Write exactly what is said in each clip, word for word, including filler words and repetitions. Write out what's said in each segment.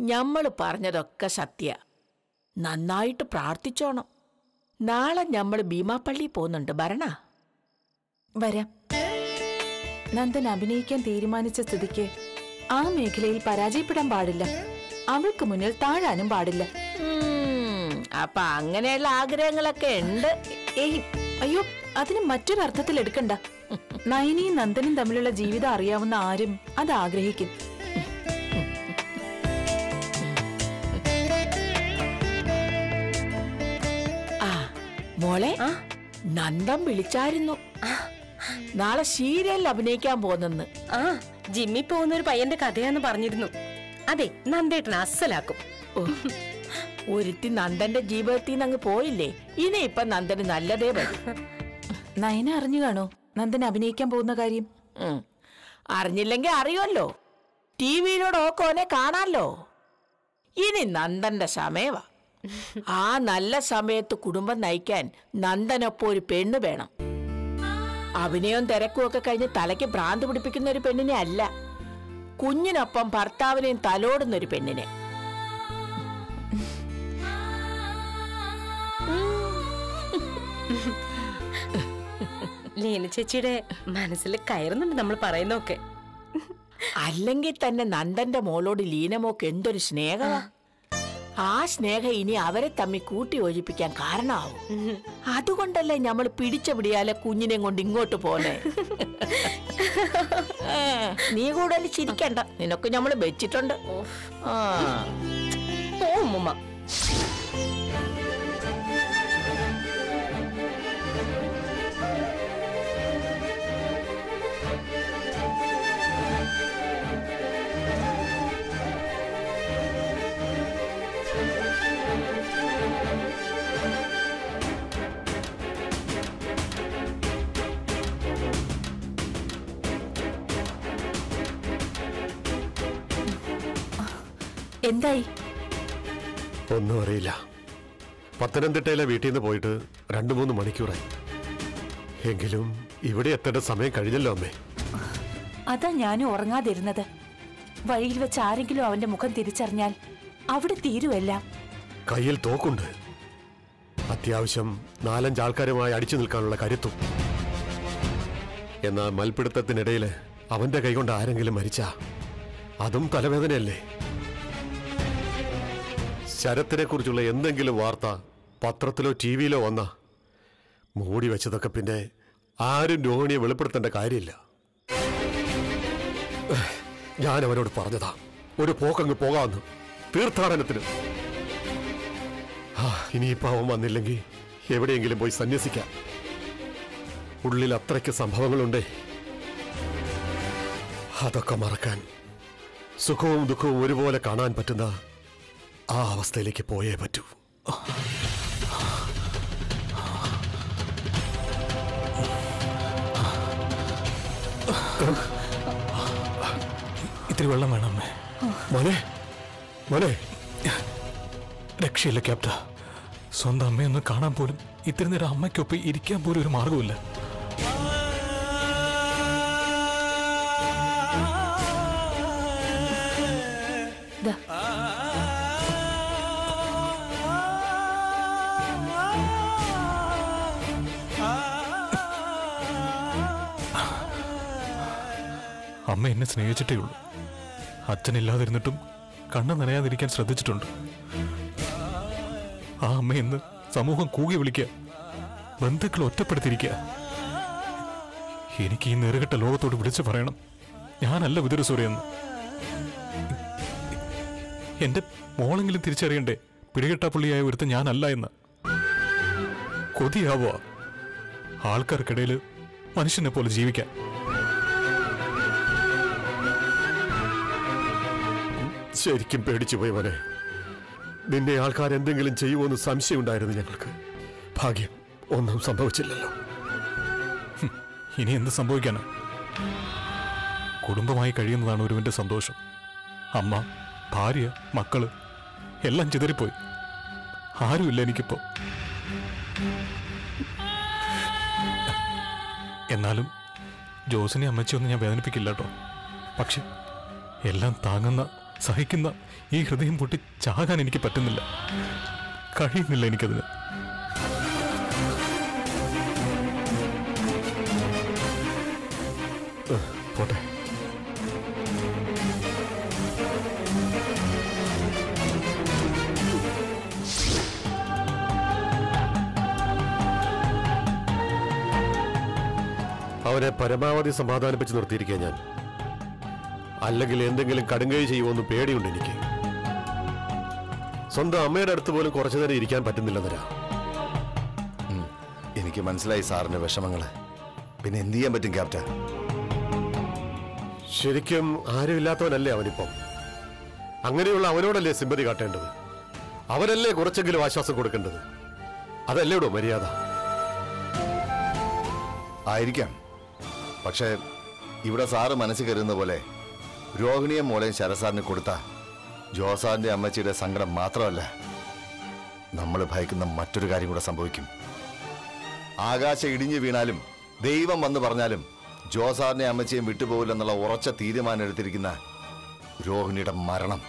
ഞമ്മള് പറഞ്ഞതൊക്കെ സത്യ. നന്നായിട്ട് പ്രാർത്ഥിച്ചോണം. നാളെ ഞമ്മള് ഭീമാപ്പള്ളി പോകുന്നുണ്ട്. ഭരണ വരാം. നന്ദൻ അഭിനയിക്കാൻ തീരുമാനിച്ച സ്ഥിതിക്ക് ആ മേഖലയിൽ പരാജയപ്പെടാൻ പാടില്ല. അവൾക്ക് മുന്നിൽ താഴാനും പാടില്ല. അപ്പൊ അങ്ങനെയുള്ള ആഗ്രഹങ്ങളൊക്കെ ഉണ്ട്. ഏയ് അയ്യോ, അതിന് മറ്റൊരർത്ഥത്തിൽ എടുക്കണ്ട. നയനിയും നന്ദനും തമ്മിലുള്ള ജീവിതം അറിയാവുന്ന ആരും അത് ആഗ്രഹിക്കും. ആ മോളെ, നന്ദൻ വിളിച്ചായിരുന്നു നാളെ സീരിയലിൽ അഭിനയിക്കാൻ പോകുന്നെന്ന്. ആ ജിമ്മി പോകുന്ന ഒരു പയ്യന്റെ കഥയാന്ന് പറഞ്ഞിരുന്നു. അതെ, നന്ദേട്ടൻ അസലാക്കും. ഒരുത്തി നന്ദന്റെ ജീവിതത്തിൽ നിന്ന് അങ്ങ് പോയില്ലേ, ഇനി ഇപ്പൊ നന്ദന് നല്ലതേ വരും. നയന അറിഞ്ഞു കാണോ നന്ദൻ അഭിനയിക്കാൻ പോകുന്ന കാര്യം? അറിഞ്ഞില്ലെങ്കിൽ അറിയുമല്ലോ, ടി വിയിലൂടെ ഓക്കോനെ കാണാമല്ലോ. ഇനി നന്ദന്റെ സമയവാ. ആ നല്ല സമയത്ത് കുടുംബം നയിക്കാൻ നന്ദനൊപ്പം ഒരു പെണ്ണ് വേണം. അഭിനയവും തിരക്കും ഒക്കെ കഴിഞ്ഞ് തലയ്ക്ക് ഭ്രാന്ത് പിടിപ്പിക്കുന്ന ഒരു പെണ്ണിനെ അല്ല, കുഞ്ഞിനൊപ്പം ഭർത്താവിനെയും തലോടുന്ന ഒരു പെണ്ണിനെ. ലീന ചേച്ചിയുടെ മനസ്സിൽ കയറുന്നുണ്ട് നമ്മൾ പറയുന്നൊക്കെ. അല്ലെങ്കിൽ തന്നെ നന്ദന്റെ മോളോട് ലീനമോക്ക് എന്തൊരു സ്നേഹമാ. ആ സ്നേഹം ഇനി അവരെ തമ്മിൽ കൂട്ടി യോജിപ്പിക്കാൻ കാരണമാവും. അതുകൊണ്ടല്ലേ നമ്മൾ പിടിച്ച പിടിയാലെ കുഞ്ഞിനെ കൊണ്ട് ഇങ്ങോട്ട് പോന്നെ. നീ കൂടുതൽ ചിരിക്കണ്ട, നിനക്ക് നമ്മൾ വെച്ചിട്ടുണ്ട്. ആ ഉമ്മ എന്തായി? ഒന്നും അറിയില്ല. പത്തനംതിട്ടയിലെ വീട്ടിൽ നിന്ന് പോയിട്ട് രണ്ടു മൂന്ന് മണിക്കൂറായി. എങ്കിലും ഇവിടെ എത്തേണ്ട സമയം കഴിഞ്ഞല്ലോ അമ്മേ. അതാ ഞാനും ഉറങ്ങാതിരുന്നത്. വഴിയിൽ വെച്ച് ആരെങ്കിലും അവന്റെ മുഖം തിരിച്ചറിഞ്ഞാൽ അവിടെ തീരുവെല്ലാം. കയ്യിൽ തോക്കുണ്ട്, അത്യാവശ്യം നാലഞ്ചാൾക്കാരുമായി അടിച്ചു നിൽക്കാനുള്ള കരുത്തും. എന്നാൽ മൽപിടുത്തത്തിനിടയിൽ അവന്റെ കൈകൊണ്ട് ആരെങ്കിലും മരിച്ചാ അതും തലവേദനയല്ലേ. ശരത്തിനെ കുറിച്ചുള്ള എന്തെങ്കിലും വാർത്ത പത്രത്തിലോ ടി വിയിലോ വന്നാ മൂടി വെച്ചതൊക്കെ പിന്നെ ആരും രോഹിണിയെ വെളിപ്പെടുത്തേണ്ട കാര്യമില്ല. ഞാൻ അവനോട് പറഞ്ഞതാ ഒരു പോക്കങ്ങ് പോകാമെന്ന്, തീർത്ഥാടനത്തിന്. ആ ഇനിയിപ്പോ അവൻ വന്നില്ലെങ്കിൽ എവിടെയെങ്കിലും പോയി സന്യസിക്കാം. ഉള്ളിൽ അത്രയ്ക്ക് സംഭവങ്ങളുണ്ടേ. അതൊക്കെ മറക്കാൻ സുഖവും ദുഃഖവും ഒരുപോലെ കാണാൻ പറ്റുന്ന ആ അവസ്ഥയിലേക്ക് പോയേ പറ്റൂ. ഇത്തിരി വെള്ളം വേണം അമ്മേ. മോനെ മോനെ രക്ഷയില്ല ക്യാപ്റ്റ. സ്വന്തം അമ്മയൊന്ന് കാണാൻ പോലും, ഇത്തിരി നേരം അമ്മയ്ക്കൊപ്പം ഇരിക്കാൻ പോലും ഒരു മാർഗമില്ല. അമ്മ എന്നെ സ്നേഹിച്ചിട്ടേ ഉള്ളൂ. അച്ഛനില്ലാതിരുന്നിട്ടും കണ്ണ് നനയാതിരിക്കാൻ ശ്രദ്ധിച്ചിട്ടുണ്ട്. ആ അമ്മ ഇന്ന് സമൂഹം കൂകി വിളിക്കുക, ബന്ധുക്കൾ ഒറ്റപ്പെടുത്തിയിരിക്കുക. എനിക്ക് ഈ നെറുകെട്ട ലോകത്തോട് വിളിച്ചു പറയണം, ഞാനല്ല വിതുരസൂരെന്ന്. എന്റെ മോളെങ്കിലും തിരിച്ചറിയണ്ടേ പിടികെട്ടാപ്പുള്ളിയായ ഒരുത്ത ഞാനല്ല എന്ന്. കൊതിയാവുക ആൾക്കാർക്കിടയിൽ മനുഷ്യനെ പോലെ ജീവിക്കാൻ. ശരിക്കും പേടിച്ചു പോയി മോനെ. നിന്നെ ആൾക്കാർ എന്തെങ്കിലും ചെയ്യുമോന്ന് സംശയമുണ്ടായിരുന്നു ഞങ്ങൾക്ക്. ഭാഗ്യം ഒന്നും സംഭവിച്ചില്ലല്ലോ. ഇനി എന്ത് സംഭവിക്കാനാ? കുടുംബമായി കഴിയുന്നതാണ് ഒരുവന്റെ സന്തോഷം. അമ്മ, ഭാര്യ, മക്കള് എല്ലാം ചിതറിപ്പോയി. ആരുമില്ല എനിക്കിപ്പോ. എന്നാലും ജോസിനെ അമ്മച്ചിയൊന്നും ഞാൻ വേദനിപ്പിക്കില്ല കേട്ടോ. പക്ഷെ എല്ലാം താങ്ങുന്ന സഹിക്കുന്ന ഈ ഹൃദയം പൊട്ടി ചാകാൻ എനിക്ക് പറ്റുന്നില്ല, കഴിയുന്നില്ല എനിക്കതിന്. പോട്ടെ. അവനെ പരമാവധി സമാധാനിപ്പിച്ച് നിർത്തിയിരിക്കുക ഞാൻ. അല്ലെങ്കിൽ എന്തെങ്കിലും കടുങ്കൈ ചെയ്യുമോന്ന് പേടിയുണ്ട് എനിക്ക്. സ്വന്തം അമ്മയുടെ അടുത്ത് പോലും കുറച്ചു നേരം ഇരിക്കാൻ പറ്റുന്നില്ലെന്നരാ. എനിക്ക് മനസ്സിലായി സാറിന്റെ വിഷമങ്ങള്. പിന്നെ എന്ത് ചെയ്യാൻ പറ്റും ക്യാപ്റ്റൻ? ശരിക്കും ആരുമില്ലാത്തവനല്ലേ അവനിപ്പം? അങ്ങനെയുള്ള അവനോടല്ലേ സിമ്പതി കാട്ടേണ്ടത്? അവനല്ലേ കുറച്ചെങ്കിലും ആശ്വാസം കൊടുക്കേണ്ടത്? അതല്ലേടോ മര്യാദ? ആയിരിക്കാം. പക്ഷേ ഇവിടെ സാറ് മനസ്സിൽ കരുതുന്ന പോലെ രോഹിണിയെ മോളെയും ശരസാറിന് കൊടുത്ത ജോസാറിന്റെ അമ്മച്ചിയുടെ സങ്കടം മാത്രമല്ല, നമ്മൾ ഭയക്കുന്ന മറ്റൊരു കാര്യം കൂടെ സംഭവിക്കും. ആകാശം ഇടിഞ്ഞു വീണാലും ദൈവം വന്ന് പറഞ്ഞാലും ജോസാറിനെ അമ്മച്ചിയും വിട്ടുപോകില്ലെന്നുള്ള ഉറച്ച തീരുമാനം എടുത്തിരിക്കുന്ന രോഹിണിയുടെ മരണം.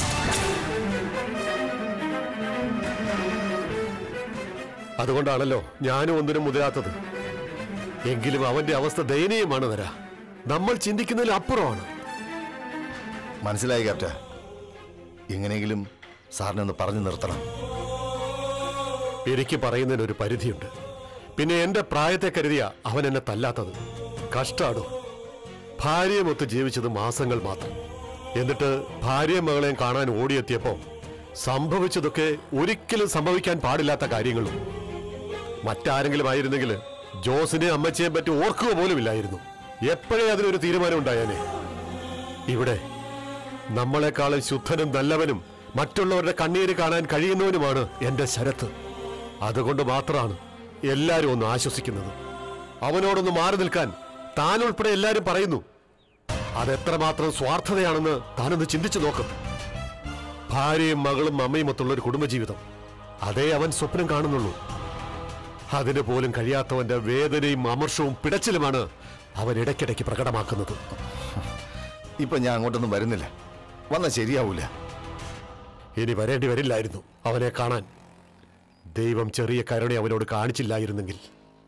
അതുകൊണ്ടാണല്ലോ ഞാനും ഒന്നിനും മുതിരാത്തത്. എങ്കിലും അവന്റെ അവസ്ഥ ദയനീയമാണ് തരാ. നമ്മൾ ചിന്തിക്കുന്നതിൽ അപ്പുറമാണ്. മനസ്സിലായി ക്യാപ്റ്റൻ. എങ്ങനെയെങ്കിലും സാറിനെ ഒന്ന് പറഞ്ഞു നിർത്തണം. എനിക്ക് പറയുന്നതിന് ഒരു പരിധിയുണ്ട്. പിന്നെ എന്റെ പ്രായത്തെ കരുതിയ അവൻ എന്നെ തല്ലാത്തത്. കഷ്ടാടോ. ഭാര്യയുമൊത്ത് ജീവിച്ചത് മാസങ്ങൾ മാത്രം. എന്നിട്ട് ഭാര്യയും മകളെയും കാണാൻ ഓടിയെത്തിയപ്പോ സംഭവിച്ചതൊക്കെ ഒരിക്കലും സംഭവിക്കാൻ പാടില്ലാത്ത കാര്യങ്ങളും. മറ്റാരെങ്കിലും ആയിരുന്നെങ്കിൽ ജോസിനെ അമ്മച്ചിയെ പറ്റി ഓർക്കുക പോലുമില്ലായിരുന്നു. എപ്പോഴേ അതിനൊരു തീരുമാനം ഉണ്ടായാനേ. ഇവിടെ നമ്മളെക്കാളും ശുദ്ധനും നല്ലവനും മറ്റുള്ളവരുടെ കണ്ണീര് കാണാൻ കഴിയുന്നവനുമാണ് എന്റെ ശരത്ത്. അതുകൊണ്ട് മാത്രമാണ് എല്ലാരും ഒന്ന് ആശ്വസിക്കുന്നത്. അവനോടൊന്ന് മാറി നിൽക്കാൻ താൻ ഉൾപ്പെടെ എല്ലാരും പറയുന്നു. അതെത്രമാത്രം സ്വാർത്ഥതയാണെന്ന് താനൊന്ന് ചിന്തിച്ചു നോക്കും. ഭാര്യയും മകളും അമ്മയും ഒത്തുള്ള ഒരു കുടുംബജീവിതം, അതേ അവൻ സ്വപ്നം കാണുന്നുള്ളൂ. അതിന് പോലും കഴിയാത്തവന്റെ വേദനയും അമർഷവും പിടച്ചിലുമാണ് അവൻ ഇടയ്ക്കിടയ്ക്ക് പ്രകടമാക്കുന്നത്. ഇപ്പൊ ഞാൻ അങ്ങോട്ടൊന്നും വരുന്നില്ല. വന്ന ശരിയാവൂല. ഇനി വരേണ്ടി വരില്ലായിരുന്നു അവനെ കാണാൻ. ദൈവം ചെറിയ കരുണ അവനോട് കാണിച്ചില്ലായിരുന്നെങ്കിൽ.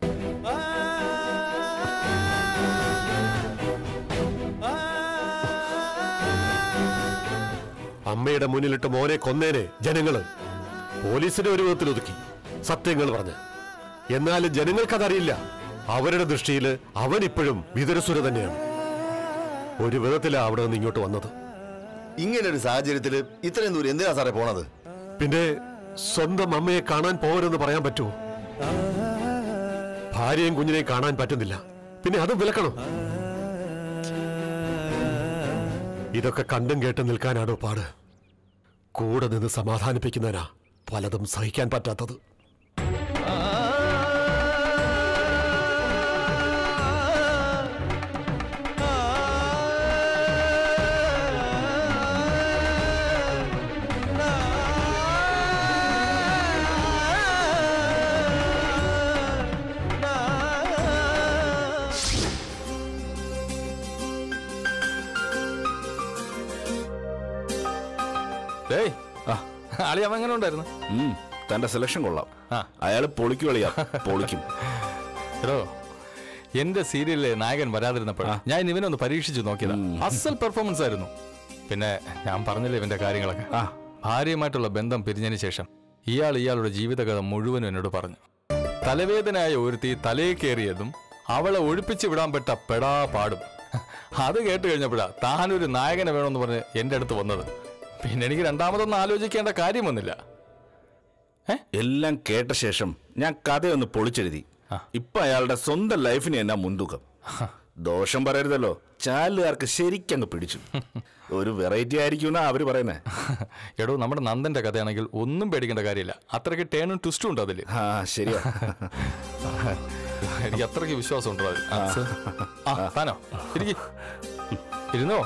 അമ്മയുടെ മുന്നിലിട്ട് മോനെ കൊന്നേനെ ജനങ്ങള്. പോലീസിനെ ഒരു വിധത്തിൽ ഒതുക്കി, സത്യങ്ങൾ പറഞ്ഞ്. എന്നാലും ജനങ്ങൾക്കതറിയില്ല. അവരുടെ ദൃഷ്ടിയിൽ അവൻ ഇപ്പോഴും വിതുരസുര തന്നെയാണ്. ഒരു വിധത്തിലാ അവിടെ നിന്ന് ഇങ്ങോട്ട് വന്നത്. ഇങ്ങനൊരു സാഹചര്യത്തില് ഇത്രയും ദൂരം എന്തിനാ സാറേ പോണത്? പിന്നെ സ്വന്തം അമ്മയെ കാണാൻ പോകരുതെന്ന് പറയാൻ പറ്റുമോ? ഭാര്യയും കുഞ്ഞിനെയും കാണാൻ പറ്റുന്നില്ല, പിന്നെ അതും വിലക്കണം. ഇതൊക്കെ കണ്ടും കേട്ടും നിൽക്കാനാണോ പാട്? കൂടെ നിന്ന് സമാധാനിപ്പിക്കുന്നതിനാ പലതും സഹിക്കാൻ പറ്റാത്തത്. അളി അവൻ എങ്ങനെ ഉണ്ടായിരുന്നു? തന്റെ സെലക്ഷൻ കൊള്ളാം. അയാള് പൊളിക്കു കളിയാ പൊളിക്കും. എടോ, എന്റെ സീരിയലിലെ നായകൻ വരാതിരുന്നപ്പോഴാ ഞാൻ ഇവനെ ഒന്ന് പരീക്ഷിച്ചു നോക്കിയതാ. അസൽ പെർഫോമൻസ് ആയിരുന്നു. പിന്നെ ഞാൻ പറഞ്ഞില്ലേ ഇവന്റെ കാര്യങ്ങളൊക്കെ. ഭാര്യയുമായിട്ടുള്ള ബന്ധം പിരിഞ്ഞതിന് ശേഷം ഇയാൾ ഇയാളുടെ ജീവിതകഥ മുഴുവനും എന്നോട് പറഞ്ഞു. തലവേദനയായ ഒരുത്തി തലയിൽ കയറിയതും അവളെ ഒഴിപ്പിച്ചു വിടാൻ പെട്ട പെടാ പാടും. അത് കേട്ട് കഴിഞ്ഞപ്പോഴാ താനൊരു നായകനെ വേണമെന്ന് പറഞ്ഞ് എന്റെ അടുത്ത് വന്നത്. പിന്നെ എനിക്ക് രണ്ടാമതൊന്നും ആലോചിക്കേണ്ട കാര്യം വന്നില്ല. എല്ലാം കേട്ട ശേഷം ഞാൻ കഥയൊന്ന് പൊളിച്ചെഴുതി. ഇപ്പൊ അയാളുടെ സ്വന്തം ലൈഫിന് എന്നാ മുൻതൂക്കം. ദോഷം പറയരുതല്ലോ, ചാനലുകാർക്ക് ശരിക്കങ്ങ് പിടിച്ചു. ഒരു വെറൈറ്റി ആയിരിക്കും അവര് പറയുന്നേ. എടോ, നമ്മുടെ നന്ദന്റെ കഥയാണെങ്കിൽ ഒന്നും പേടിക്കേണ്ട കാര്യമില്ല. അത്രയ്ക്ക് ടേണും ട്വിസ്റ്റും ഉണ്ട് അതില്. ആ ശരിയാ, എനിക്ക് അത്രയ്ക്ക് വിശ്വാസം ഉണ്ടോ അത്. ആ താനോ ഇരിക്കി ഇരുന്നോ.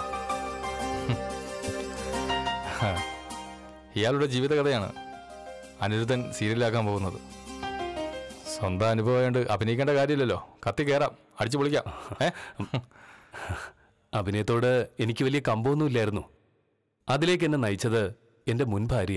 ഇയാളുടെ ജീവിതകഥയാണ് അനിരുദ്ധൻ സീരിയലാക്കാൻ പോകുന്നത്. സ്വന്തം അനുഭവമായോണ്ട് അഭിനയിക്കേണ്ട കാര്യമില്ലല്ലോ. കത്തി കയറാം, അടിച്ചു പൊളിക്കാം. ഏ അഭിനയത്തോട് എനിക്ക് വലിയ കമ്പമൊന്നും ഇല്ലായിരുന്നു. അതിലേക്ക് എന്നെ നയിച്ചത് എന്റെ മുൻ ഭാര്യ.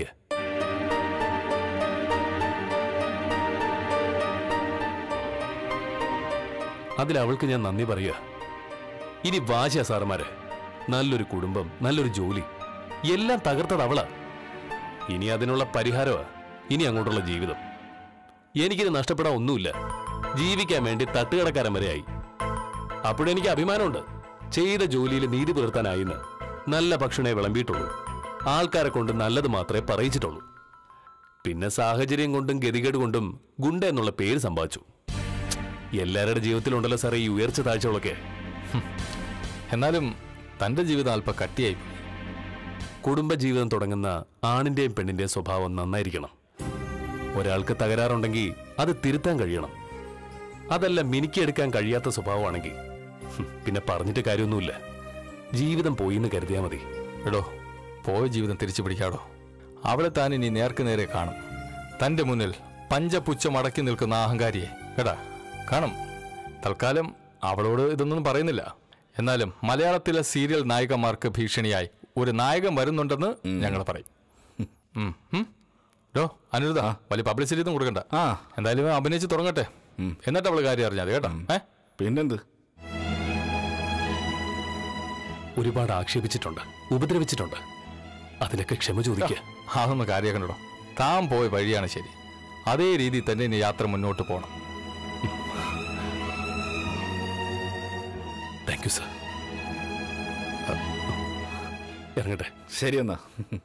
അതിൽ അവൾക്ക് ഞാൻ നന്ദി പറയുക. ഇനി വാശിയ സാറന്മാരെ, നല്ലൊരു കുടുംബം, നല്ലൊരു ജോലി, എല്ലാം തകർത്തത് അവളാ. ഇനി അതിനുള്ള പരിഹാരമാ ഇനി അങ്ങോട്ടുള്ള ജീവിതം. എനിക്കിത് നഷ്ടപ്പെടാൻ ഒന്നുമില്ല. ജീവിക്കാൻ വേണ്ടി തട്ടുകടക്കാരൻ വരെയായി. അപ്പോഴെനിക്ക് അഭിമാനമുണ്ട്. ചെയ്ത ജോലിയിൽ നീതി പുലർത്താനായിന്ന്. നല്ല ഭക്ഷണേ വിളമ്പിയിട്ടുള്ളൂ. ആൾക്കാരെ കൊണ്ട് നല്ലത് മാത്രമേ പറയിച്ചിട്ടുള്ളൂ. പിന്നെ സാഹചര്യം കൊണ്ടും ഗതികേട് കൊണ്ടും ഗുണ്ട എന്നുള്ള പേര് സമ്പാദിച്ചു. എല്ലാവരുടെ ജീവിതത്തിലുണ്ടല്ലോ സാറേ ഈ ഉയർച്ച താഴ്ചകളൊക്കെ. എന്നാലും തന്റെ ജീവിതം അല്പം കട്ടിയായി. കുടുംബജീവിതം തുടങ്ങുന്ന ആണിന്റെയും പെണ്ണിന്റെയും സ്വഭാവം നന്നായിരിക്കണം. ഒരാൾക്ക് തകരാറുണ്ടെങ്കിൽ അത് തിരുത്താൻ കഴിയണം. അതല്ല മിനുക്കിയെടുക്കാൻ കഴിയാത്ത സ്വഭാവമാണെങ്കിൽ പിന്നെ പറഞ്ഞിട്ട് കാര്യമൊന്നുമില്ല. ജീവിതം പോയിന്ന് കരുതിയാൽ മതി. എടോ, പോയ ജീവിതം തിരിച്ചു പിടിക്കാടോ. അവളെ താൻ ഇനി നേർക്ക് നേരെ കാണും. തന്റെ മുന്നിൽ പഞ്ചപുച്ഛം അടക്കി നിൽക്കുന്ന അഹങ്കാരിയെ എടാ കാണും. തൽക്കാലം അവളോട് ഇതൊന്നും പറയുന്നില്ല. എന്നാലും മലയാളത്തിലെ സീരിയൽ നായികമാർക്ക് ഭീഷണിയായി ഒരു നായകൻ വരുന്നുണ്ടെന്ന് ഞങ്ങൾ പറയും. ഡോ അനിരുദ്ധ, വലിയ പബ്ലിസിറ്റി ഒന്നും കൊടുക്കണ്ട. എന്തായാലും അഭിനയിച്ച് തുടങ്ങട്ടെ, എന്നിട്ട് അവള് കാര്യം അറിഞ്ഞാൽ കേട്ടോ. ഏ പിന്നെന്ത്? ഒരുപാട് ആക്ഷേപിച്ചിട്ടുണ്ട്, ഉപദ്രവിച്ചിട്ടുണ്ട്. അതിനൊക്കെ ക്ഷമ ചോദിക്കുക. അതൊന്നും കാര്യമാക്കണ്ടോ. താൻ പോയ വഴിയാണ് ശരി. അതേ രീതിയിൽ തന്നെ ഇനി യാത്ര മുന്നോട്ട് പോകണം. Thank you sir. ഇറങ്ങട്ടെ. ശരി എന്നാ.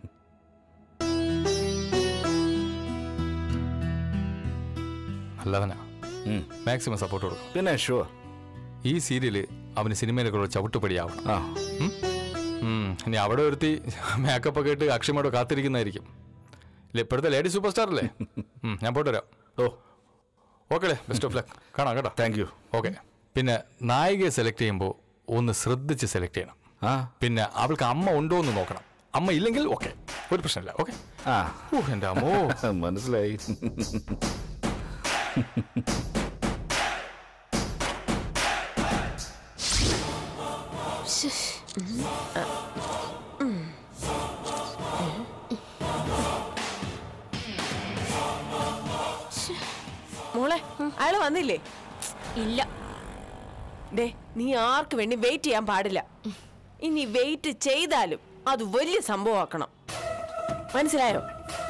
നല്ലവനാ, മാക്സിമം സപ്പോർട്ട് കൊടുക്കും. പിന്നെ ഷുവർ. ഈ സീരിയല് അവന് സിനിമയിലൊക്കെ ചവിട്ടുപടിയാവണം. ഇനി അവിടെ ഒരുത്തി മേക്കപ്പ് ഒക്കെ ഇട്ട് അക്ഷമയോടെ കാത്തിരിക്കുന്നതായിരിക്കും. ഇല്ല, ഇപ്പോഴത്തെ ലേഡി സൂപ്പർ സ്റ്റാർ അല്ലേ. ഞാൻ പോയിട്ട് വരാം. ഓ ഓക്കെ അല്ലേ, ബെസ്റ്റ് ഓഫ് ലക്ക്. കാണാം കേട്ടോ. Thank you. ഓക്കെ. പിന്നെ നായികയെ സെലക്ട് ചെയ്യുമ്പോൾ ഒന്ന് ശ്രദ്ധിച്ച് സെലക്ട് ചെയ്യണം. പിന്നെ അവൾക്ക് അമ്മ ഉണ്ടോ എന്ന് നോക്കണം. അമ്മ ഇല്ലെങ്കിൽ ഓക്കെ, ഒരു പ്രശ്നമില്ല. ഓക്കെ. ആ എൻ്റെ അമ്മോ, മനസ്സിലായി. മോളെ, അയാള് വന്നില്ലേ? ഇല്ല. ദേ, നീ ആർക്ക് വേണ്ടി വെയിറ്റ് ചെയ്യാൻ പാടില്ല. ഇനി വെയിറ്റ് ചെയ്താലും അത് വലിയ സംഭവമാക്കണം. മനസ്സിലായോ?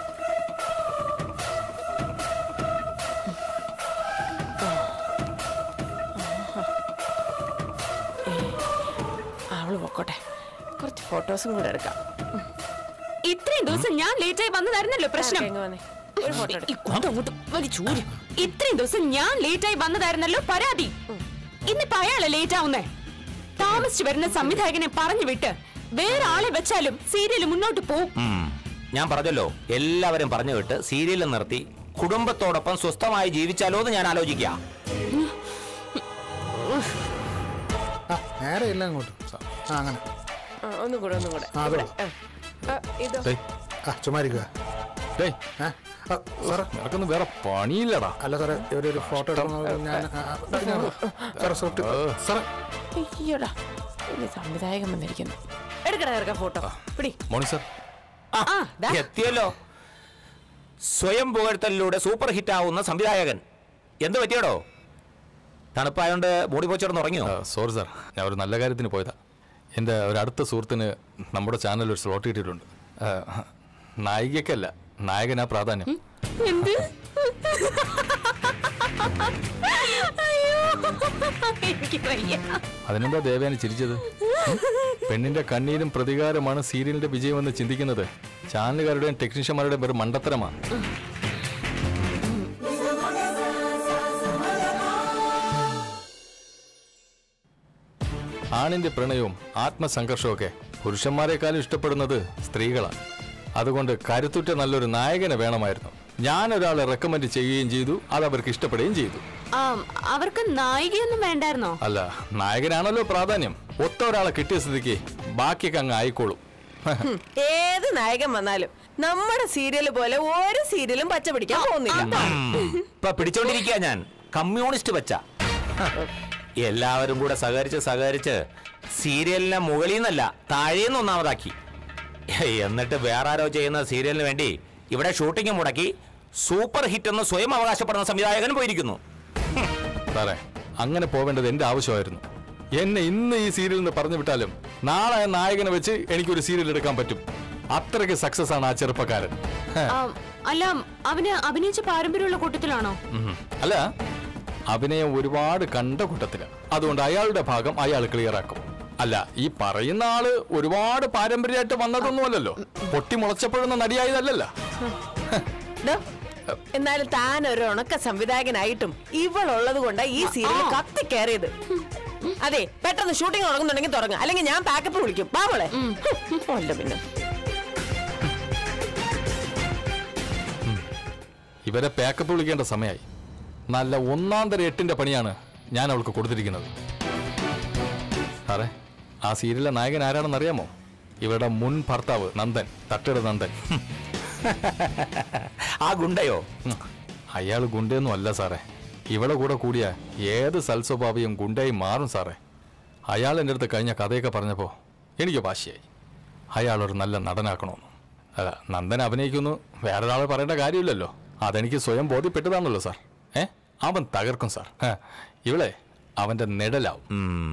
അവള് പൊക്കോട്ടെ, കുറച്ച് ഫോട്ടോസും കൂടെ എടുക്കാം. ഇത്രയും ദിവസം ഞാൻ ലേറ്റ് ആയി വന്നതായിരുന്നല്ലോ പ്രശ്നം. ഒരു ഫോട്ടോ ഇത്രയും ദിവസം ഞാൻ ലേറ്റ് ആയി വന്നതായിരുന്നല്ലോ പരാതി. ഇന്നിപ്പോ അയാളെ ലേറ്റ് ആവുന്നേ. താമസിച്ചു വരുന്ന സംവിധായകനെ പറഞ്ഞു വിട്ട് വേറെ ആളെ വെച്ചാലും സീരിയൽ മുന്നോട്ട് പോകും. ഞാൻ പറഞ്ഞല്ലോ, എല്ലാവരും പറഞ്ഞു വിട്ട് സീരിയൽ നിർത്തി കുടുംബത്തോടൊപ്പം സ്വസ്ഥമായി ജീവിച്ചാലോ എന്ന് ഞാൻ ആലോചിക്കാം. നേരെയില്ല അങ്ങോട്ട്. അങ്ങനെ ഒന്നും കൂടെ ഒന്നും കൂടെ ചുമ്മാരിക്കുക. നിനക്കൊന്നും വേറെ പണിയില്ലടാ. അല്ല സാറേ, ഒരു ഫോട്ടോ സംവിധായകൻ വന്നിരിക്കുന്നു. എടുക്കടാ എടുക്കാം ഫോട്ടോ. പിടി മോണി സാർ. എത്തിയല്ലോ. സ്വയം പുകഴ്ത്തലിലൂടെ സൂപ്പർ ഹിറ്റ് ആവുന്ന സംവിധായകൻ. എന്ത് പറ്റിയടോ? തണുപ്പായോണ്ട് മൂടി പോച്ചോടന്ന് ഉറങ്ങിയോ? സോറി സാർ, ഞാൻ ഒരു നല്ല കാര്യത്തിന് പോയതാ. എൻ്റെ ഒരു അടുത്ത സുഹൃത്തിന് നമ്മുടെ ചാനലിൽ ഒരു സ്ലോട്ട് കിട്ടിയിട്ടുണ്ട്. നായികക്കല്ല, നായകനാ പ്രാധാന്യം. അതിനെന്താ ദേവയാനി ചിരിച്ചത്? പെണ്ണിന്റെ കണ്ണീരും പ്രതികാരമാണ് സീരിയലിന്റെ വിജയമെന്ന് ചിന്തിക്കുന്നത് ചാനലുകാരുടെയും ടെക്നീഷ്യന്മാരുടെയും വെറും മണ്ടത്തരമാണ്. ആണിന്റെ പ്രണയവും ആത്മസംഘർഷവും ഒക്കെ പുരുഷന്മാരെക്കാളും ഇഷ്ടപ്പെടുന്നത് സ്ത്രീകളാണ്. അതുകൊണ്ട് കരുത്തുറ്റ നല്ലൊരു നായകനെ വേണമായിരുന്നു. ഞാൻ ഒരാളെ റെക്കമെൻഡ് ചെയ്യുകയും ചെയ്തു, അത് അവർക്ക് ഇഷ്ടപ്പെടുകയും ചെയ്തു. അവർക്ക് നായികയൊന്നും വേണ്ടായിരുന്നോ? അല്ല, നായകനാണല്ലോ പ്രാധാന്യം. ഒത്ത ഒരാളെ കിട്ടിയ സ്ഥിതിക്ക് ബാക്കിയൊക്കെ അങ്ങ് ആയിക്കോളും. ഏത് നായകൻ വന്നാലും നമ്മുടെ സീരിയല് പോലെ ഒരു സീരിയലും പച്ച പിടിക്കാൻ പോകുന്നില്ല. ഇപ്പൊ പിടിച്ചോണ്ടിരിക്കുക ഞാൻ കമ്മ്യൂണിസ്റ്റ് പച്ച. എല്ലാവരും കൂടെ സഹകരിച്ച് സഹകരിച്ച് സീരിയലിനെ മുകളിൽ നിന്നല്ല താഴേന്ന് ഒന്നാമതാക്കി. എന്നിട്ട് വേറെ ആരോ ചെയ്യുന്ന സീരിയലിന് വേണ്ടി ഇവിടെ ഷൂട്ടിംഗ് മുടക്കി സൂപ്പർ ഹിറ്റ് എന്ന് സ്വയം അവകാശപ്പെടുന്ന സംവിധായകൻ പോയിരിക്കുന്നു. സാറേ, അങ്ങനെ പോവേണ്ടത് എന്റെ ആവശ്യമായിരുന്നു. എന്നെ ഇന്ന് ഈ സീരിയലിൽ നിന്ന് പറഞ്ഞു വിട്ടാലും നാളെ നായകനെ വെച്ച് എനിക്കൊരു സീരിയൽ എടുക്കാൻ പറ്റും. അത്രയ്ക്ക് സക്സസ് ആണ് ആ ചെറുപ്പക്കാരൻ. അല്ല, അവന് അഭിനയിച്ച പാരമ്പര്യമുള്ള കൂട്ടത്തിലാണോ? അല്ല, അഭിനയം ഒരുപാട് കണ്ട കൂട്ടത്തില്. അതുകൊണ്ട് അയാളുടെ ഭാഗം അയാൾ ക്ലിയർ ആക്കും. അല്ല, ഈ പറയുന്ന ആള് ഒരുപാട് പാരമ്പര്യമായിട്ട് വന്നതൊന്നുമല്ലല്ലോ. പൊട്ടി മുളച്ചപ്പോഴൊന്നും നടിയായതല്ലല്ലോ. എന്നാലും താൻ ഒരു ഉണക്ക സംവിധായകനായിട്ടും ഇവളുള്ളത് കൊണ്ട് ഈ സീരിയൽ കത്തി കയറിയത്. അതെ, പെട്ടെന്ന് ഷൂട്ടിംഗ് തുടങ്ങുന്നുണ്ടെങ്കിൽ തുടങ്ങുക, അല്ലെങ്കിൽ ഞാൻ പാക്കപ്പ് വിളിക്കും. ബാബോളെ പിന്നെ ഇവരെ പാക്കപ്പ് വിളിക്കേണ്ട സമയമായി. നല്ല ഒന്നാം തരം എട്ടിന്റെ പണിയാണ് ഞാൻ അവൾക്ക് കൊടുത്തിരിക്കുന്നത്. സാറേ, ആ സീരിയലിലെ നായകൻ ആരാണെന്ന് അറിയാമോ? ഇവരുടെ മുൻ ഭർത്താവ് നന്ദൻ, തട്ടിട നന്ദൻ. ആ ഗുണ്ടയോ? അയാൾ ഗുണ്ടയൊന്നും അല്ല സാറേ. ഇവിടെ കൂടെ കൂടിയ ഏത് സൽസ്വഭാവിയും ഗുണ്ടയും മാറും സാറേ. അയാൾ എൻ്റെ അടുത്ത് കഴിഞ്ഞ കഥയൊക്കെ പറഞ്ഞപ്പോൾ എനിക്ക് വാശിയായി. അയാളൊരു നല്ല നടനാക്കണമെന്ന്. അല്ല, നന്ദൻ അഭിനയിക്കുന്നു, വേറൊരാളെ പറയേണ്ട കാര്യമില്ലല്ലോ. അതെനിക്ക് സ്വയം ബോധ്യപ്പെട്ടതാണല്ലോ സാർ. ഏ അവൻ തകർക്കും സാർ. ഇവളെ അവന്റെ നിഴലാവും.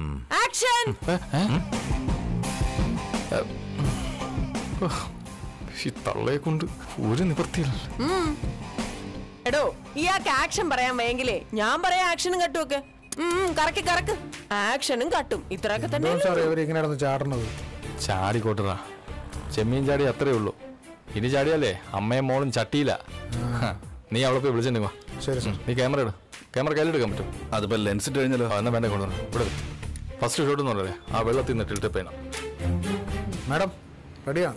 ഈ തള്ളയെ കൊണ്ട് ഒരു നിവൃത്തിയില്ല. എടോ, ഇയാൾക്ക് ആക്ഷൻ പറയാൻ വയ്യെങ്കിലേ ഞാൻ പറയാം ആക്ഷനും കട്ടുമൊക്കെ. കറക്കി കറക്ക്, ആക്ഷനും കട്ടും. ഇത്രയൊക്കെ തന്നെ ചാടണത്. ചാടിക്കോട്ടറാ, ചെമ്മീൻ ചാടി അത്രേ ഉള്ളൂ. ഇനി ചാടിയല്ലേ അമ്മയും മോളും ചട്ടിയില്ല. നീ അവളെ പോയി വിളിച്ചിട്ടുണ്ടെങ്കിൽ നീ ക്യാമറ ഇട്. ക്യാമറ കയ്യിലെടുക്കാൻ പറ്റും. അതിപ്പോ ലെൻസ് ഇട്ട് കഴിഞ്ഞാലോ? എന്നാ വേണ്ട, കൊണ്ടുവന്നു ഇവിടെ. ഫസ്റ്റ് ഷോട്ട് എന്ന് പറഞ്ഞേ ആ വെള്ളത്തിൽ നിന്ന് ടിൽറ്റ് ചെയ്യണം. മാഡം റെഡിയാണ്?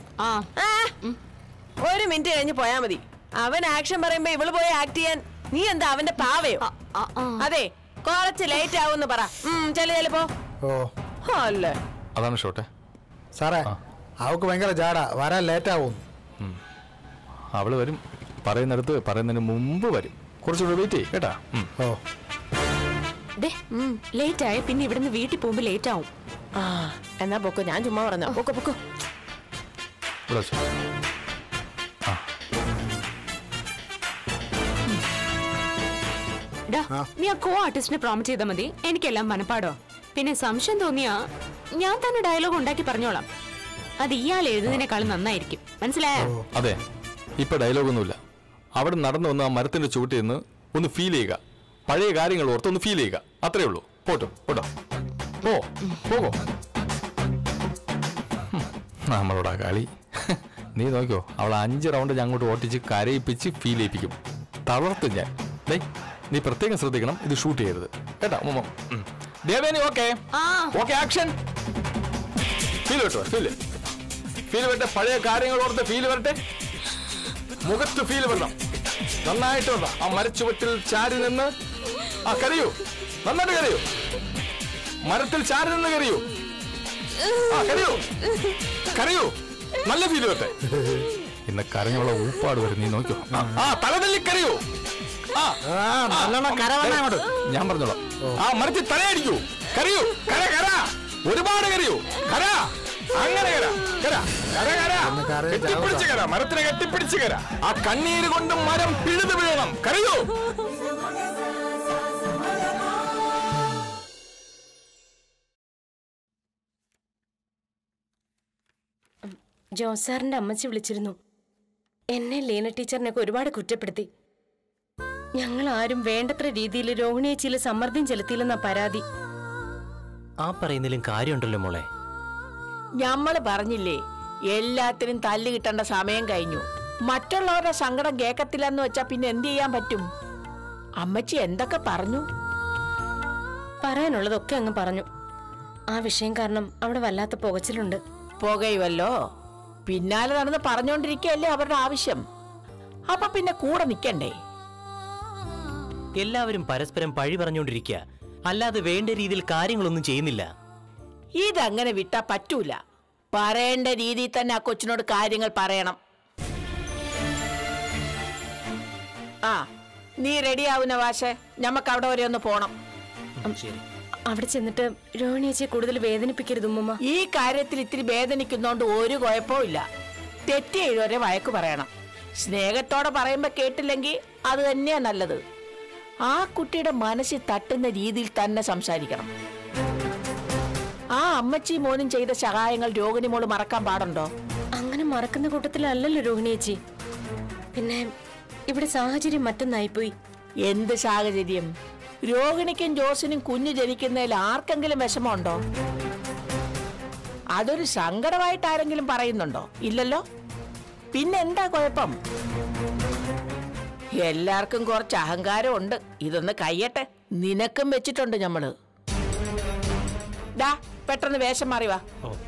ഒരു മിനിറ്റ് കഴിഞ്ഞ് പോയാ മതി. അവൻ ആക്ഷൻ പറയുമ്പോ ഇവള് പോയി ആക്ട് ചെയ്യാൻ നീ എന്താ അവന്റെ പാവയോ? അതെ, കുറച്ച് ലേറ്റ് ആവുമെന്ന് പറ. ചെല്ലു ചെലപ്പോ. ഓ അല്ലേ, അതാണ് ഷോട്ടെ സാറേ. അവക്ക് ഭയങ്കര ജാടാ, വരാൻ ലേറ്റ് ആവും. അവള് വരും, പറയുന്നിടത്ത് പറയുന്നതിന് മുമ്പ് വരും. കുറച്ചുകൂടെ വെയിറ്റ് ചെയ്യ് കേട്ടാ. ഓ ലേറ്റ് ആയ പിന്നെ ഇവിടുന്ന് വീട്ടിൽ പോകുമ്പോ ലേറ്റ് ആവും. ആ എന്നാ പൊക്കോ, ഞാൻ ചുമ്മാ പറഞ്ഞ പൊക്കോ പൊക്കോ. നീ ആ കോ ആർട്ടിസ്റ്റിനെ പ്രോമിറ്റ് ചെയ്താൽ മതി, എനിക്കെല്ലാം മനപ്പാടോ. പിന്നെ സംശയം തോന്നിയാ ഞാൻ തന്നെ ഡയലോഗ് ഉണ്ടാക്കി പറഞ്ഞോളാം. അത് ഇയാൾ എഴുതുന്നതിനേക്കാളും നന്നായിരിക്കും, മനസ്സിലായോ? അതെ, ഇപ്പൊ ഡയലോഗൊന്നുമില്ല. അവിടെ നടന്നു വന്ന് ആ മരത്തിന്റെ ചുവട്ടിൽ നിന്ന് ഒന്ന് ഫീൽ ചെയ്യുക, പഴയ കാര്യങ്ങൾ ഓർത്തൊന്ന് ഫീൽ ചെയ്യുക, അത്രേ ഉള്ളൂ. പോട്ടോ പോട്ടോ പോ പോകോ. നമ്മളോടാ കളി. നീ നോക്കിയോ, അവൾ അഞ്ച് റൗണ്ട് ഞാൻ അങ്ങോട്ട് ഓട്ടിച്ച് കരയിപ്പിച്ച് ഫീൽ ചെയ്യിപ്പിക്കും, തളർത്തും ഞാൻ. നീ പ്രത്യേകം ശ്രദ്ധിക്കണം, ഇത് ഷൂട്ട് ചെയ്യരുത് കേട്ടാ. ദേവേനി ഓക്കെ ഓക്കെ ആക്ഷൻ. ഫീൽ വരട്ടെ, ഫീൽ ഫീൽ വരട്ടെ, പഴയ കാര്യങ്ങൾ ഓർത്ത് ഫീൽ വരട്ടെ, മുഖത്ത് ഫീൽ വരണം, നന്നായിട്ട് വരണം. ആ മരച്ചുവട്ടിൽ ചാരി നിന്ന് ആ കരയൂ, നന്നായിട്ട് കരയൂ, മരത്തിൽ ചാരി നിന്ന് കരയൂ, ആ കരയൂ കരയൂ, നല്ല ഫീൽ വരട്ടെ. ഇന്ന് കരഞ്ഞുള്ള ഉൾപ്പാട് വരും, നീ നോക്കിയോ. ആ തലതല്ലി കരയൂ, ഞാൻ പറഞ്ഞോളാം. ആ മരത്തിൽ തലയടിക്കൂ, കരയൂ, കര കര, ഒരുപാട് കരയൂ, കര, അങ്ങനെ കര കര കര കര, കെട്ടിപ്പിടിച്ച് കര, മരത്തിനെ കെട്ടിപ്പിടിച്ച് കര. ആ കണ്ണീര് കൊണ്ട് മരം പിഴുതു വീഴണം, കരയൂ. ജോസാറിന്റെ അമ്മച്ചി വിളിച്ചിരുന്നു. എന്നെ ലീന ടീച്ചറിനൊക്കെ ഒരുപാട് കുറ്റപ്പെടുത്തി. ഞങ്ങൾ ആരും വേണ്ടത്ര രീതിയിൽ രോഹിണിയേച്ചിയിൽ സമ്മർദ്ദം ചെലുത്തിയില്ലെന്ന പരാതി. ആ പറയുന്നതിലും കാര്യമുണ്ടല്ലോ മോളെ. ഞമ്മള് പറഞ്ഞില്ലേ, എല്ലാത്തിനും തല്ല് കിട്ടേണ്ട സമയം കഴിഞ്ഞു. മറ്റുള്ളവരുടെ സങ്കടം കേക്കത്തില്ലെന്ന് വെച്ചാ പിന്നെ എന്ത് ചെയ്യാൻ പറ്റും? അമ്മച്ചി എന്തൊക്കെ പറഞ്ഞു? പറയാനുള്ളതൊക്കെ അങ്ങ് പറഞ്ഞു. ആ വിഷയം കാരണം അവിടെ വല്ലാത്ത പുകച്ചിലുണ്ട്. പുകയുമല്ലോ, പിന്നാലെ നടന്ന് പറഞ്ഞോണ്ടിരിക്കല്ലേ അവരുടെ ആവശ്യം. അപ്പൊ പിന്നെ കൂടെ നിക്കണ്ടേ? എല്ലാവരും പരസ്പരം പഴി പറഞ്ഞുകൊണ്ടിരിക്കുക, അല്ലാതെ വേണ്ട രീതിയിൽ കാര്യങ്ങളൊന്നും ചെയ്യുന്നില്ല. ഇതങ്ങനെ വിട്ടാ പറ്റൂല. പറയേണ്ട രീതിയിൽ തന്നെ ആ കൊച്ചിനോട് കാര്യങ്ങൾ പറയണം. ആ നീ റെഡി ആവുന്ന വാശേ, ഞമ്മക്ക് അവിടെ വരെ ഒന്ന് പോണം. അവിടെ ചെന്നിട്ട് രോഹിണിയേച്ചിയെ കൂടുതൽ വേദനിപ്പിക്കരുത് ഉമ്മ. ഈ കാര്യത്തിൽ ഇത്തിരി വേദനിക്കുന്നോണ്ട് ഒരു കുഴപ്പമില്ല. തെറ്റി എഴുവരെ വഴക്ക് പറയണം. സ്നേഹത്തോടെ പറയുമ്പോ കേട്ടില്ലെങ്കിൽ അത് തന്നെയാ നല്ലത്. ആ കുട്ടിയുടെ മനസ്സിൽ തട്ടുന്ന രീതിയിൽ തന്നെ സംസാരിക്കണം. ആ അമ്മച്ചി മോനും ചെയ്ത സഹായങ്ങൾ രോഹിണി മോള് മറക്കാൻ പാടുണ്ടോ? അങ്ങനെ മറക്കുന്ന കൂട്ടത്തിലല്ലല്ലോ രോഹിണിയേച്ചി. പിന്നെ ഇവിടെ സാഹചര്യം മറ്റൊന്നായിപ്പോയി. എന്ത് സാഹചര്യം? രോഹിണിക്കും ജോസിനും കുഞ്ഞു ജനിക്കുന്നതിൽ ആർക്കെങ്കിലും വിഷമമുണ്ടോ? അതൊരു സങ്കടമായിട്ട് ആരെങ്കിലും പറയുന്നുണ്ടോ? ഇല്ലല്ലോ. പിന്നെന്താ കുഴപ്പം? എല്ലാവർക്കും കുറച്ച് അഹങ്കാരം ഉണ്ട്. ഇതൊന്ന് കയ്യട്ടെ. നിനക്കും വെച്ചിട്ടുണ്ട് ഞമ്മള്. ഡാ പെട്ടെന്ന് വേഷം മാറി വാ.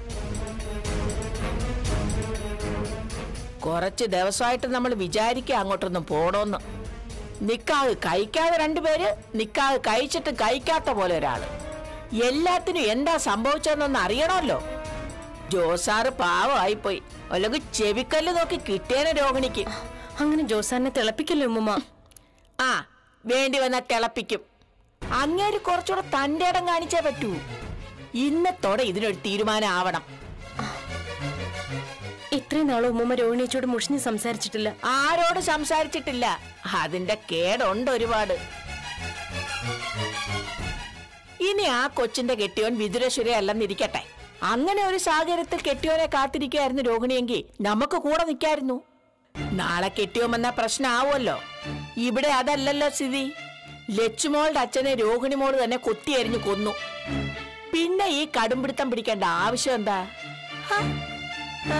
കുറച്ച് ദിവസമായിട്ട് നമ്മൾ വിചാരിക്കുക അങ്ങോട്ടൊന്നും പോണോന്ന്. നിക്കാഹ് കഴിക്കാതെ രണ്ടുപേര്, നിക്കാഹ് കഴിച്ചിട്ട് കഴിക്കാത്ത പോലെ ഒരാള്. എല്ലാത്തിനും എന്താ സംഭവിച്ചതെന്നൊന്ന് അറിയണമല്ലോ. ജോസാറ് പാവമായിപ്പോയി. അല്ലെങ്കിൽ ചെവിക്കല്ല് നോക്കി കിട്ടിയേനെ രോഹിണിക്ക്. അങ്ങനെ ജോസാറിനെ തിളപ്പിക്കല്ലോ ഉമ്മ. ആ വേണ്ടി വന്നാ തിളപ്പിക്കും. അങ്ങേര് കുറച്ചുകൂടെ തന്റെ ഇടം കാണിച്ചേ പറ്റൂ. ഇന്നത്തോടെ ഇതിനൊരു തീരുമാനം ആവണം. ഇത്രയും നാളും ഉമ്മ രോഹിണിയോട് മുഷിഞ്ഞ് സംസാരിച്ചിട്ടില്ല. ആരോട് സംസാരിച്ചിട്ടില്ല. അതിന്റെ കേടുണ്ട് ഒരുപാട്. ഇനി ആ കൊച്ചിന്റെ കെട്ടിയോൻ വിദുരശ്വര അല്ലെന്നിരിക്കട്ടെ. അങ്ങനെ ഒരു സാഹചര്യത്തിൽ കെട്ടിയോനെ കാത്തിരിക്കുകയായിരുന്നു രോഹിണിയെങ്കിൽ നമുക്ക് കൂടെ നിൽക്കായിരുന്നു. നാളെ കെട്ടിയോമെന്ന പ്രശ്നം ആവുമല്ലോ. ഇവിടെ അതല്ലല്ലോ സ്ഥിതി. ലച്ചുമോളുടെ അച്ഛനെ രോഹിണി മോള് തന്നെ കൊത്തിയരിഞ്ഞു കൊന്നു. പിന്നെ ഈ കടുംപിടുത്തം പിടിക്കേണ്ട ആവശ്യം എന്താ? ആ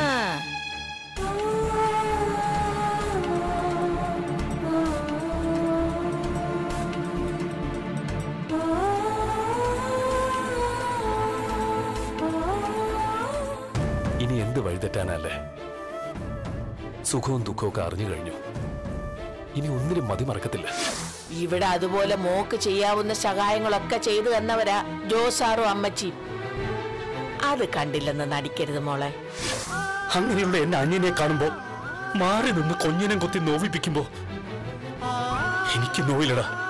ഇനി എന്ത് വഴിതെറ്റാനല്ലേ? സുഖവും ദുഃഖവും ഒക്കെ അറിഞ്ഞു കഴിഞ്ഞു. ഇനി ഒന്നിനും മതി മറക്കത്തില്ല. ഇവിടെ അതുപോലെ മോക്ക് ചെയ്യാവുന്ന സഹായങ്ങളൊക്കെ ചെയ്തു എന്നവരാ ജോസാറും അമ്മച്ചിയും. അത് കണ്ടില്ലെന്ന് നടിക്കരുത് മോളെ. അങ്ങനെയുള്ള എന്റെ അന്യനെ കാണുമ്പോ മാറി നിന്ന് കൊഞ്ഞിനം കൊത്തി നോവിപ്പിക്കുമ്പോ എനിക്ക് നോവില്ലടാ.